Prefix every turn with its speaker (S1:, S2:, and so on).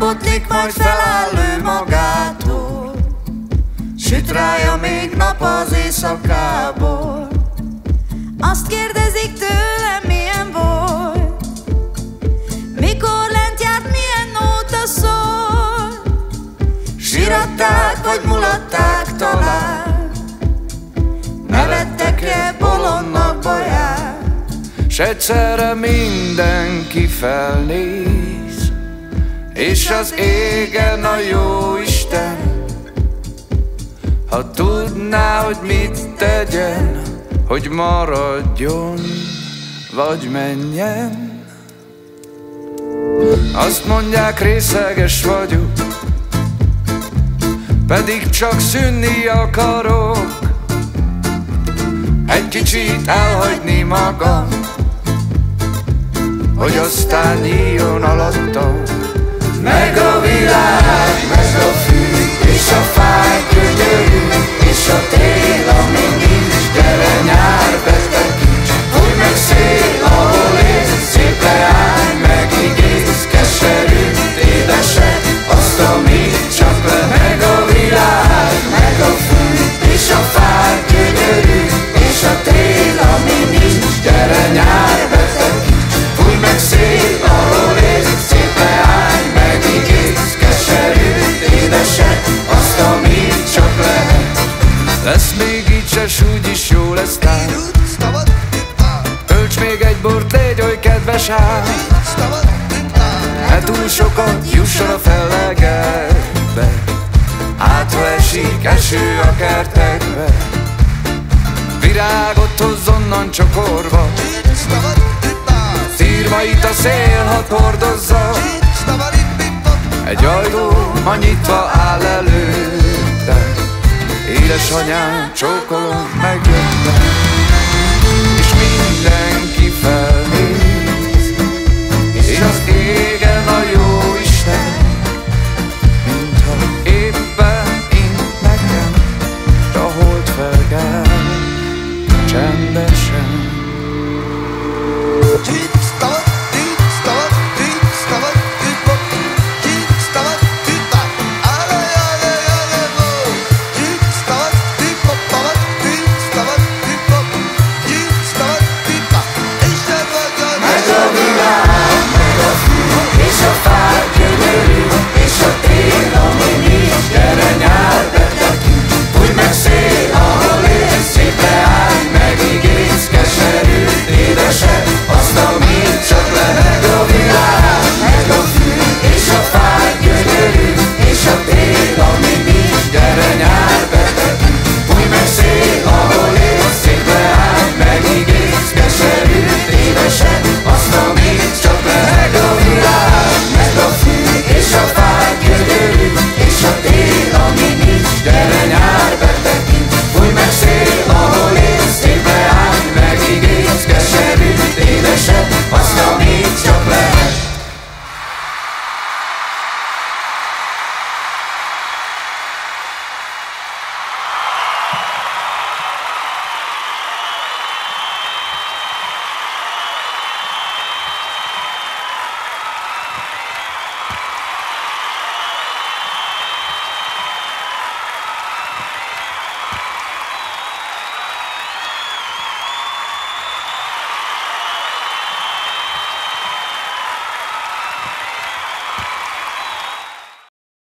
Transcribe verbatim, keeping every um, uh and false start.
S1: elbotlik, majd feláll ő magától. Süt rája még nap az éjszakából.
S2: Azt kérdezik tőlem, milyen volt, mikor lent járt, milyen nóta szól.
S1: Síratták, vagy mulatták talán, nevettek-e bolondnak baján. S egyszerre mindenki felnéz, és az égen a jóisten, ha tudná, hogy mit tegyen, hogy maradjon, vagy menjen. Azt mondják, részeges vagyok, pedig csak szűnni akarok. Egy kicsit elhagyni magam, hogy aztán nyíljon alattam. Meg a világ, meg a fű, és a fáj gyönyörű, és a tél, ami nincs. Gyere nyár, betekíts, fújj meg szél, ahol élsz. Szép leány, megígész, keserű, édesek, azt, amit csak le. Meg a világ, meg a fű, és a fáj gyönyörű, és a tél, ami nincs. Gyere nyár, betekíts, fújj meg szél, ahol élsz. Szép leány, megígész, keserű, édesek, azt, amit csak lehet. Lesz még így se, s úgyis jó lesz tán. Tölts még egy bort, légy oly kedves ám. Ne túl sokat jusson a fellegekbe, hát ha esik eső a kertekbe. Virágot hozz onnan csokorba, szírmait a szél hadd hordozza. Egy ajtó ma nyitva áll előtte, édesanyám, csókolom meg.